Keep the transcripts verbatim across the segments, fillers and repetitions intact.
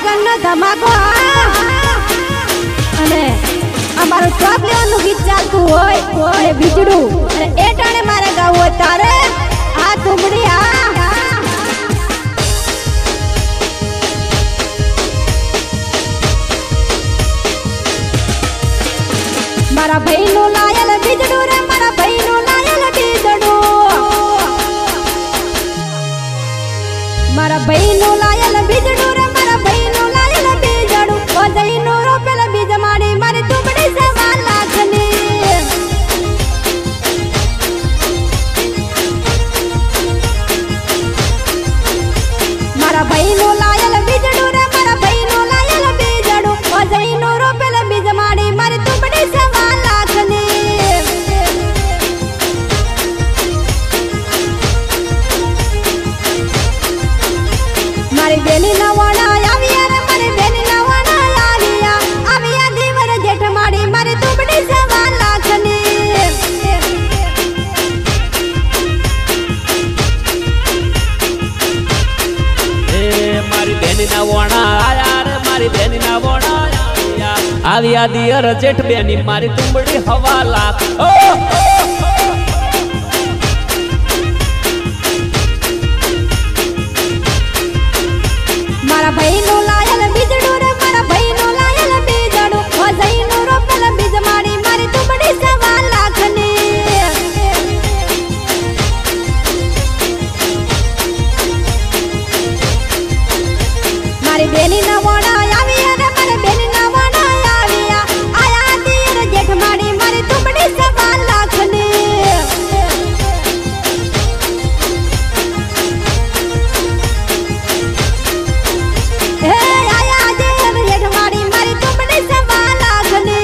लगन नो धमाको अने અમારું ટોપ લેવાનું ગીત ચાલતું હોય અને બીજડું અને એ ટાણે મારે ગાવું હોય તારે આ તુમડી આ મારા ભાઈનું લાયલ બીજડું રે મારા ભાઈનું લાયલ બીજડું મારા ભાઈનું લાયલ બીજડું રે મારા ભાઈનું લાયલ બીજડું ઓજઈનું રોપેલ બીજ માડી મારી તુમડી સવા લાખની મારા ભાઈનું લાયલ બીજડું રે મારા ભાઈનું લાયલ બીજડું ઓજઈનું રોપેલ બીજ માડી મારી તુમડી સવા લાખની મારી બેની નવાણા આવ્યા રે મારી બેની નવાણા આવ્યા આવ્યા દીવર જેઠ માડી મારી તુમડી સવા લાખની એ મારી બેની નવાણા આયા રે મારી બેની નવાણા આવ્યા આવ્યા દીવર જેઠ બેની મારી તુમડી હવા લાખ ઓ મારા ભાઈનું લાયલ બીજડું રે મારા ભાઈનું લાયલ બીજડું ઓજઈનું રોપેલ બીજ માડી મારી તુમડી સવા લાખની મારી બેની નવાણા આવ્યા રે મારી બેની નવાણા આવ્યા આયા દીર જેઠ માડી મારી તુમડી સવા લાખની હે આયા દીર જેઠ માડી મારી તુમડી સવા લાખની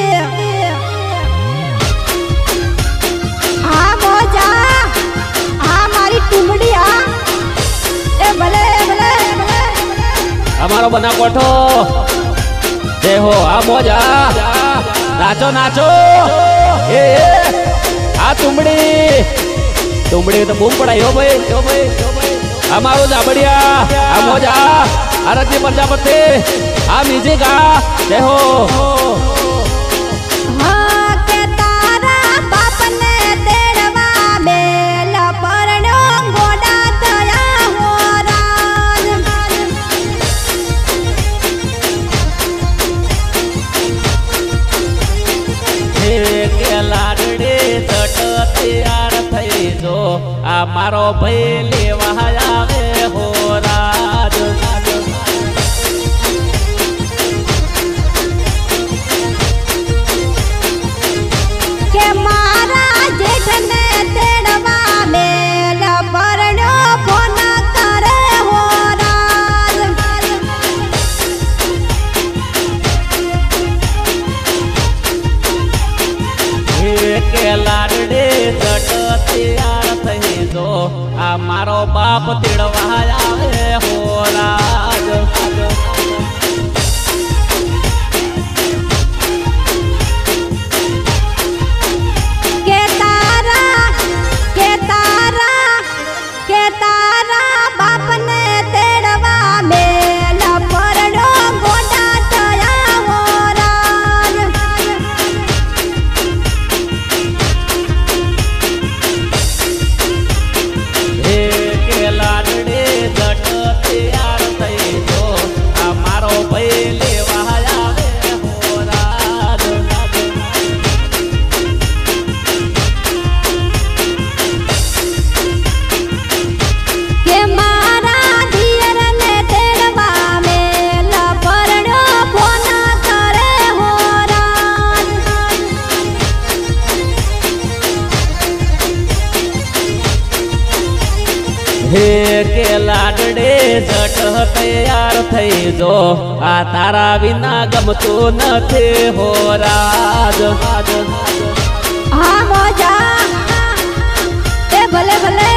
આ મોજા આ મારી તુમડી આ એ ભલે ભલે ભલે અમારો બના કોઠો જય હો આ મોજા નાચો નાચો એ આ તુમડી તુમડી તો બૂમ પડાઈ હો ભાઈ હો ભાઈ અમારો જાબડિયા આ મોજા આરતી પ્રજાપતિ આ મ્યુઝિક આ જય હો હા કે તારા બાપને તેડવા બેલ પરણો ગોડા થયા હો રાજ હે કે લાડડે સટ તૈયાર થઈ જો આ મારો ભાઈ લેવા આવે હો રાજ કે મારા જેઠને તેડવા બેલ પરણો ફોન કરે હો રાજ કે લાડડે સટ તૈયાર થઈ જો આ મારો બાપ તેડવા આવે હો રાજ કે તારા કે તારા કે તારા બાપને તેડવા બેલ પરણો ગોડા થયા હો રાજ હે કે લાડડે સટ તૈયાર થઈ જો આ મારો ભાઈ લેવા આવે હો રાજ કે મારા દિયરને તેડવા બેલ પરણો ફોન કરે હો રાજ હે કે લાડડે સટ તૈયાર થઈ જો આ તારા વિના ગમતું નથી હો રાજ હા મોજા એ ભલે ભલે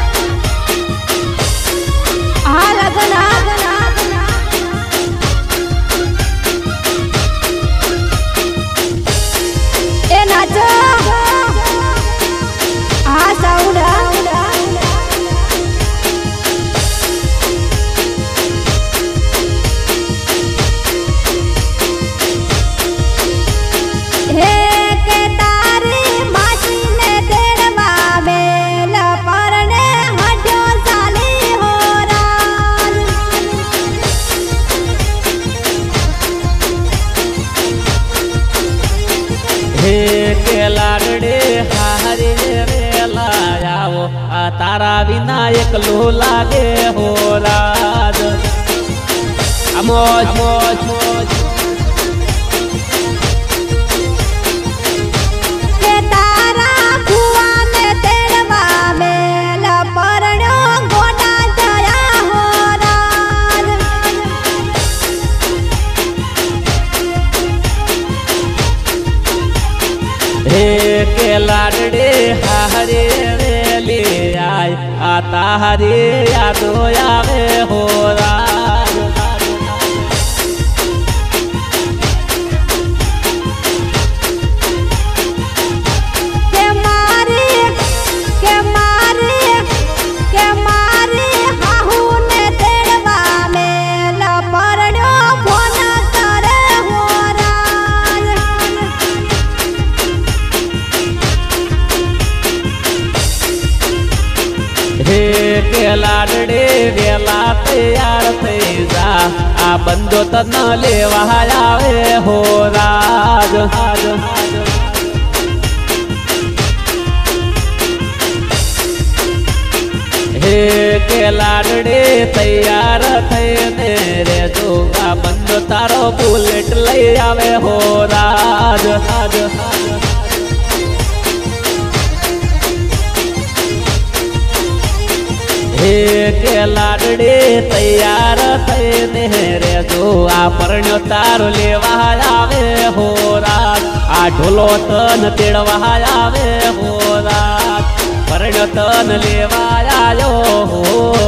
આ લગન આ એ નાચો આ સાઉન્ડ विना एकलो लागे हो राज। मोज मोज मोज के तारा फुआ ने तेड़वा मेल परण्यो गोटा जया हो राज। हे के लाडड़े हारे ले आय आता हरे यादो आवे हो राज। के मारे के मारे के मारे हाहू ने तेड़वा मेल परण्यो फोन करे हो राज। हे के लाडड़े वेला तैयार थई जा आ बंदो तन लेवा आवे हो राज। हे के लाडड़े तैयार थईने रे जो आ बंदो तारो बुलेट लई आवे हो राज। हे के लाडड़े तैयार थईने रे जो आ परण्यो तारो लेवा आवे हो राज। आ ढोलो तन तेड़वा आवे हो राज। परण्यो तन लेवा आयो हो